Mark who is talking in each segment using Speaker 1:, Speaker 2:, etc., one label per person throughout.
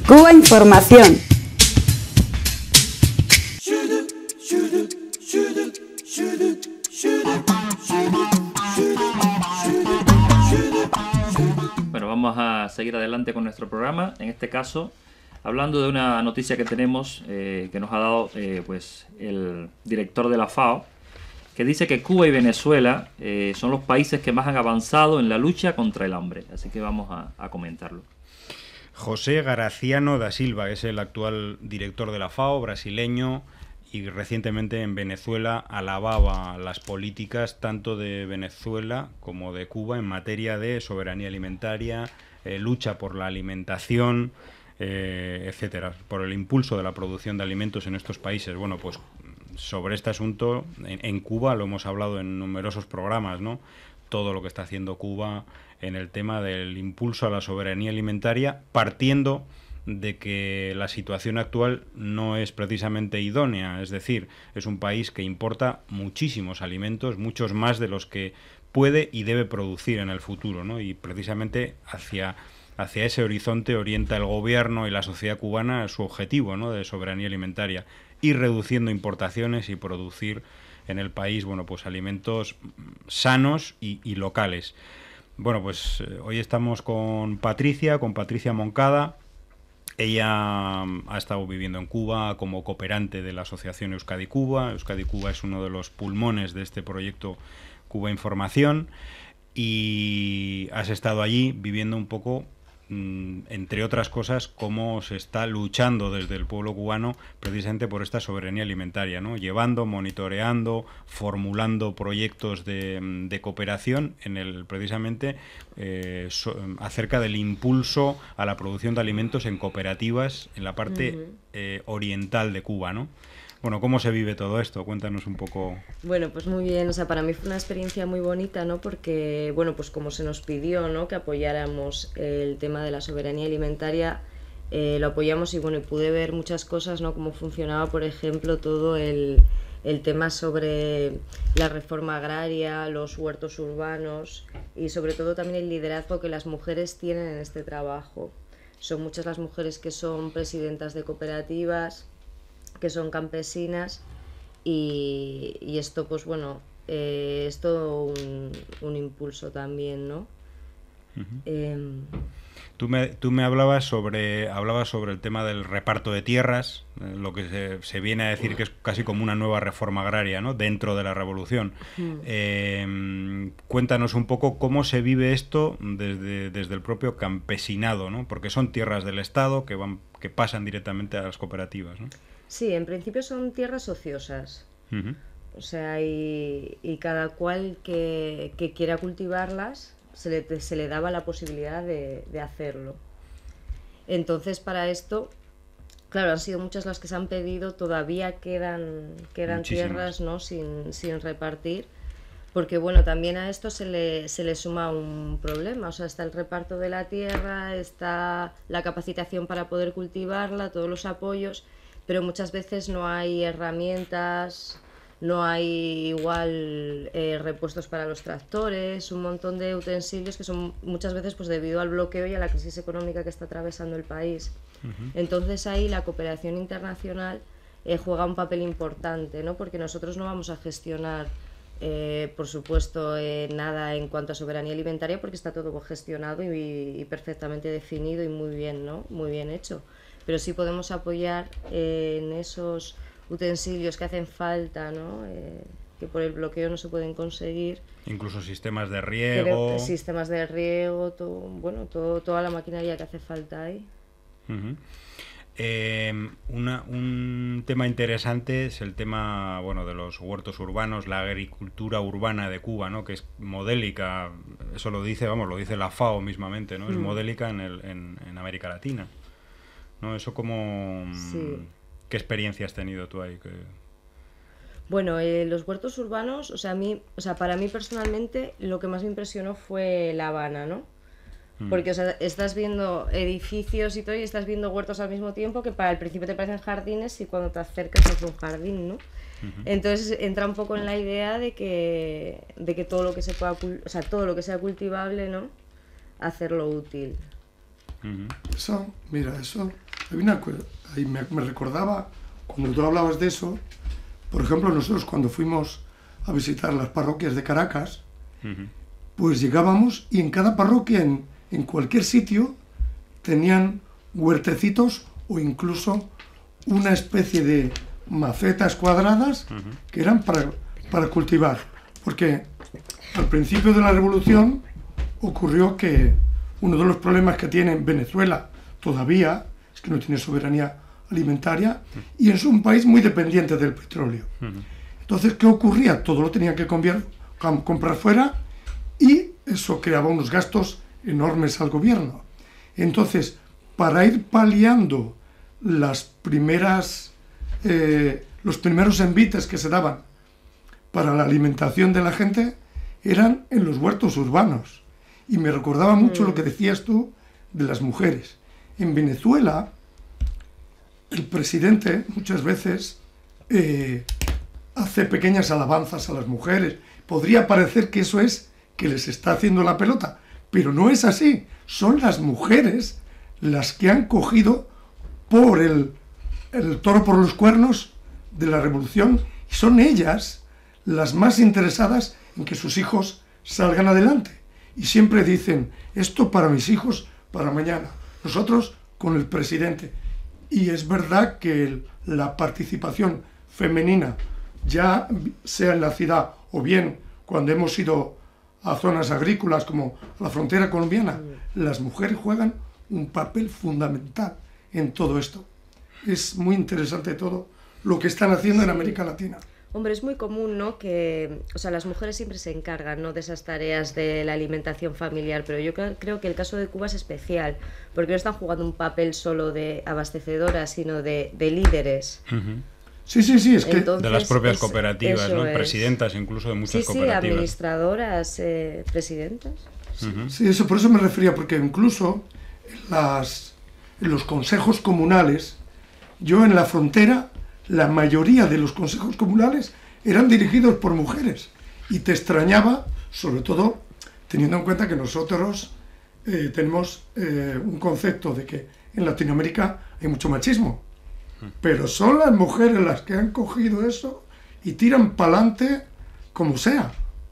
Speaker 1: Cuba Información.
Speaker 2: Bueno, vamos a seguir adelante con nuestro programa. En este caso, hablando de una noticia que tenemos que nos ha dado pues el director de la FAO, que dice que Cuba y Venezuela son los países que más han avanzado en la lucha contra el hambre. Así que vamos a comentarlo.
Speaker 3: José Graciano da Silva es el actual director de la FAO, brasileño, y recientemente en Venezuela alababa las políticas tanto de Venezuela como de Cuba en materia de soberanía alimentaria, lucha por la alimentación, etcétera, por el impulso de la producción de alimentos en estos países. Bueno, pues sobre este asunto en Cuba lo hemos hablado en numerosos programas, ¿no? Todo lo que está haciendo Cuba en el tema del impulso a la soberanía alimentaria, partiendo de que la situación actual no es precisamente idónea, es decir, es un país que importa muchísimos alimentos, muchos más de los que puede y debe producir en el futuro, ¿no? Y precisamente hacia ese horizonte orienta el gobierno y la sociedad cubana su objetivo, ¿no?, de soberanía alimentaria, ir reduciendo importaciones y producir en el país, bueno, pues alimentos sanos y locales. Bueno, pues hoy estamos con Patricia Moncada. Ella ha estado viviendo en Cuba como cooperante de la asociación Euskadi Cuba. Euskadi Cuba es uno de los pulmones de este proyecto Cuba Información, y has estado allí viviendo un poco, entre otras cosas, cómo se está luchando desde el pueblo cubano precisamente por esta soberanía alimentaria, ¿no? Llevando, monitoreando, formulando proyectos de cooperación precisamente acerca del impulso a la producción de alimentos en cooperativas en la parte oriental de Cuba, ¿no? Bueno, ¿cómo se vive todo esto? Cuéntanos un poco.
Speaker 4: Bueno, pues muy bien, o sea, para mí fue una experiencia muy bonita, ¿no? Porque, bueno, pues como se nos pidió, ¿no?, que apoyáramos el tema de la soberanía alimentaria, lo apoyamos y, bueno, y pude ver muchas cosas, ¿no? Cómo funcionaba, por ejemplo, todo el tema sobre la reforma agraria, los huertos urbanos y, sobre todo, también el liderazgo que las mujeres tienen en este trabajo. Son muchas las mujeres que son presidentas de cooperativas, que son campesinas, y esto, pues bueno, es todo un impulso también, ¿no?
Speaker 3: Tú me hablabas sobre el tema del reparto de tierras, lo que se viene a decir que es casi como una nueva reforma agraria, ¿no?, dentro de la revolución. Cuéntanos un poco cómo se vive esto desde el propio campesinado, ¿no?, porque son tierras del Estado que pasan directamente a las cooperativas, ¿no?
Speaker 4: Sí, en principio son tierras ociosas. O sea, y cada cual que quiera cultivarlas se le daba la posibilidad de hacerlo. Entonces, para esto, claro, han sido muchas las que se han pedido, todavía quedan tierras, ¿no?, sin repartir, porque, bueno, también a esto se le suma un problema. O sea, está el reparto de la tierra, está la capacitación para poder cultivarla, todos los apoyos, pero muchas veces no hay herramientas, no hay igual repuestos para los tractores, un montón de utensilios que son muchas veces, pues, debido al bloqueo y a la crisis económica que está atravesando el país. Entonces ahí la cooperación internacional juega un papel importante, ¿no?, porque nosotros no vamos a gestionar, por supuesto, nada en cuanto a soberanía alimentaria, porque está todo gestionado y perfectamente definido y muy bien, ¿no?, muy bien hecho. Pero sí podemos apoyar en esos utensilios que hacen falta, ¿no?, que por el bloqueo no se pueden conseguir.
Speaker 3: Incluso sistemas de riego.
Speaker 4: Sistemas de riego, toda la maquinaria que hace falta ahí.
Speaker 3: Un tema interesante es el tema, bueno, de los huertos urbanos, la agricultura urbana de Cuba, ¿no?, que es modélica. Eso lo dice la FAO mismamente, ¿no? Es modélica en América Latina, ¿no? Eso como...
Speaker 4: Sí.
Speaker 3: ¿Qué experiencia has tenido tú ahí?
Speaker 4: Bueno, los huertos urbanos, para mí personalmente lo que más me impresionó fue La Habana, ¿no? Porque, o sea, estás viendo edificios y todo, y estás viendo huertos al mismo tiempo, que para el principio te parecen jardines y cuando te acercas es un jardín, ¿no? Entonces entra un poco en la idea de que todo lo que se pueda, o sea, todo lo que sea cultivable, ¿no?, hacerlo útil.
Speaker 5: Eso, mira, eso
Speaker 1: ahí me recordaba, cuando tú hablabas de eso, por ejemplo, nosotros cuando fuimos a visitar las parroquias de Caracas, pues llegábamos y en cada parroquia, en cualquier sitio, tenían huertecitos o incluso una especie de macetas cuadradas que eran para cultivar. Porque al principio de la revolución ocurrió que uno de los problemas que tiene Venezuela todavía es que no tiene soberanía alimentaria y es un país muy dependiente del petróleo. Entonces, ¿qué ocurría? Todo lo tenían que comprar fuera y eso creaba unos gastos enormes al gobierno. Entonces, para ir paliando los primeros envites que se daban para la alimentación de la gente, eran en los huertos urbanos. Y me recordaba mucho lo que decías tú de las mujeres. En Venezuela, el presidente muchas veces hace pequeñas alabanzas a las mujeres. Podría parecer que eso es que les está haciendo la pelota, pero no es así. Son las mujeres las que han cogido por el toro por los cuernos de la revolución y son ellas las más interesadas en que sus hijos salgan adelante. Y siempre dicen, esto para mis hijos, para mañana. Nosotros con el presidente. Y es verdad que la participación femenina, ya sea en la ciudad o bien cuando hemos ido a zonas agrícolas como la frontera colombiana, las mujeres juegan un papel fundamental en todo esto. Es muy interesante todo lo que están haciendo en América Latina.
Speaker 4: Hombre, es muy común, ¿no? Que, o sea, las mujeres siempre se encargan, ¿no?, de esas tareas de la alimentación familiar, pero yo creo que el caso de Cuba es especial, porque no están jugando un papel solo de abastecedoras, sino de líderes.
Speaker 1: Sí, es que
Speaker 3: de las propias cooperativas, ¿no? Presidentas incluso de muchas cooperativas.
Speaker 4: Sí, administradoras, presidentas.
Speaker 1: Sí, eso, por eso me refería, porque incluso en los consejos comunales, yo en la frontera, la mayoría de los consejos comunales eran dirigidos por mujeres. Y te extrañaba, sobre todo teniendo en cuenta que nosotros tenemos un concepto de que en Latinoamérica hay mucho machismo. Pero son las mujeres las que han cogido eso y tiran para adelante como sea.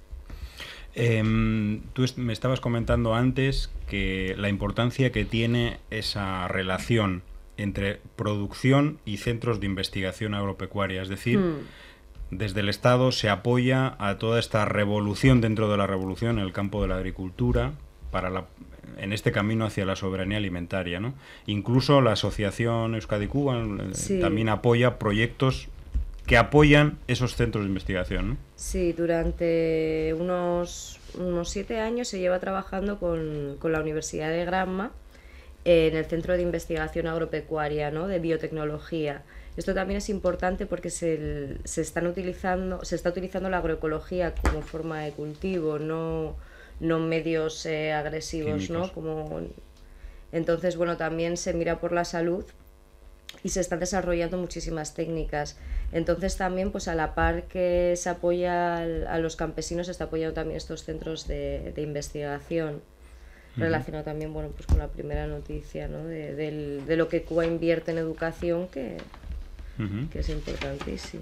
Speaker 3: Tú me estabas comentando antes que la importancia que tiene esa relación entre producción y centros de investigación agropecuaria. Es decir, desde el Estado se apoya a toda esta revolución dentro de la revolución en el campo de la agricultura en este camino hacia la soberanía alimentaria, ¿no? Incluso la Asociación Euskadi-Cuba también apoya proyectos que apoyan esos centros de investigación, ¿no?
Speaker 4: Sí, durante unos 7 años se lleva trabajando con la Universidad de Granma en el Centro de Investigación Agropecuaria, ¿no?, de biotecnología. Esto también es importante porque se está utilizando la agroecología como forma de cultivo, no medios agresivos, químicos, ¿no? Entonces, bueno, también se mira por la salud y se están desarrollando muchísimas técnicas. Entonces también, pues a la par que se apoya a los campesinos, se está apoyando también estos centros de investigación. Relacionado también, bueno, pues con la primera noticia, ¿no?, de lo que Cuba invierte en educación, que es importantísimo.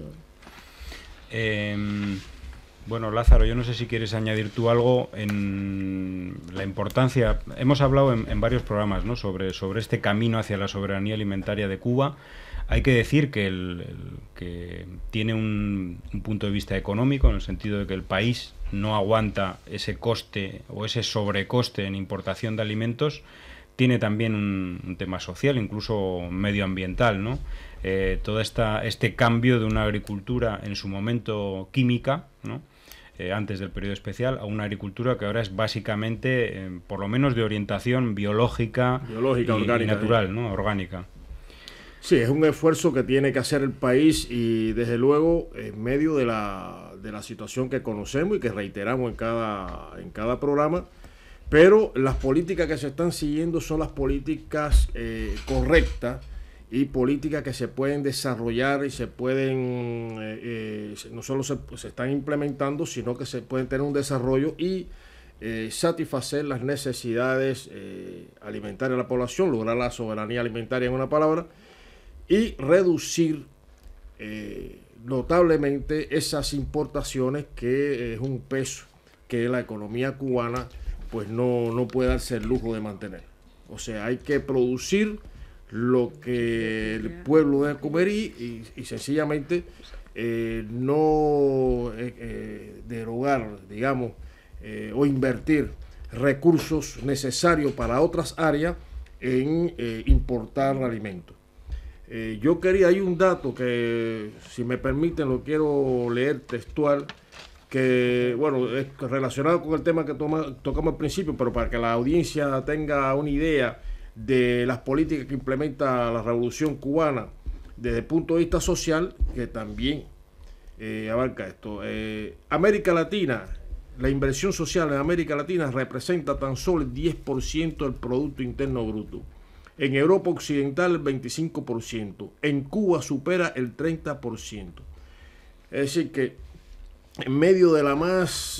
Speaker 3: Bueno, Lázaro, yo no sé si quieres añadir tú algo en la importancia. Hemos hablado en varios programas, ¿no?, sobre este camino hacia la soberanía alimentaria de Cuba. Hay que decir que tiene un punto de vista económico, en el sentido de que el país no aguanta ese coste o ese sobrecoste en importación de alimentos. Tiene también un tema social, incluso medioambiental, ¿no? Todo este cambio de una agricultura en su momento química, ¿no?, antes del periodo especial, a una agricultura que ahora es básicamente, por lo menos de orientación biológica orgánica, y natural, ¿no?, orgánica.
Speaker 5: Sí, es un esfuerzo que tiene que hacer el país y desde luego en medio de la situación que conocemos y que reiteramos en cada programa, pero las políticas que se están siguiendo son las políticas correctas y políticas que se pueden desarrollar y se pueden, no solo se están implementando, sino que se pueden tener un desarrollo y satisfacer las necesidades alimentarias de la población, lograr la soberanía alimentaria en una palabra, y reducir notablemente esas importaciones, que es un peso que la economía cubana pues no puede darse el lujo de mantener. O sea, hay que producir lo que el pueblo debe comer y sencillamente no derogar, digamos, o invertir recursos necesarios para otras áreas en importar alimentos. Hay un dato que, si me permiten, lo quiero leer textual, que, bueno, es relacionado con el tema que tocamos al principio, pero para que la audiencia tenga una idea de las políticas que implementa la Revolución Cubana desde el punto de vista social, que también abarca esto. América Latina, la inversión social en América Latina representa tan solo el 10% del Producto Interno Bruto. En Europa Occidental el 25%. En Cuba supera el 30%. Es decir que en medio de la más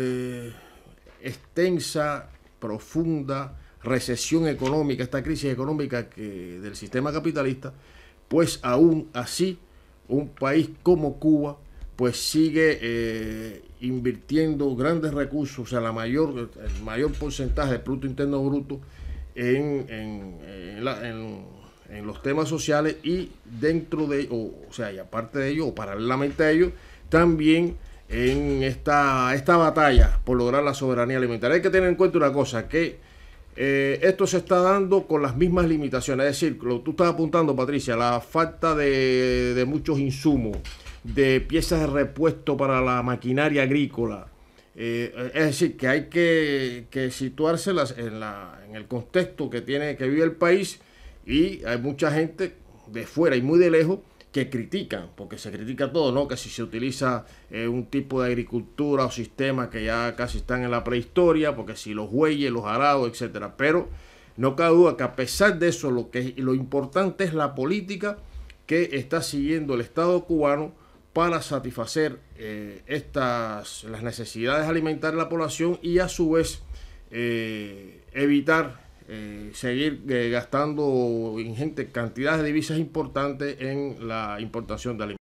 Speaker 5: extensa, profunda recesión económica, esta crisis económica del sistema capitalista, pues aún así un país como Cuba pues sigue invirtiendo grandes recursos, o sea, el mayor porcentaje del Producto Interno Bruto en los temas sociales, y dentro de, o sea, y aparte de ello, o paralelamente a ello, también en esta batalla por lograr la soberanía alimentaria. Hay que tener en cuenta una cosa, que esto se está dando con las mismas limitaciones, es decir, lo que tú estás apuntando, Patricia, la falta de muchos insumos, de piezas de repuesto para la maquinaria agrícola. Es decir, que hay que situárselas en el contexto que vive el país, y hay mucha gente de fuera y muy de lejos que critican, porque se critica todo, ¿no? Que si se utiliza un tipo de agricultura o sistema que ya casi están en la prehistoria, porque si los bueyes, los arados, etcétera. Pero no cabe duda que a pesar de eso, lo importante es la política que está siguiendo el Estado cubano para satisfacer las necesidades alimentarias de la población, y a su vez evitar seguir gastando ingentes cantidades de divisas importantes en la importación de alimentos.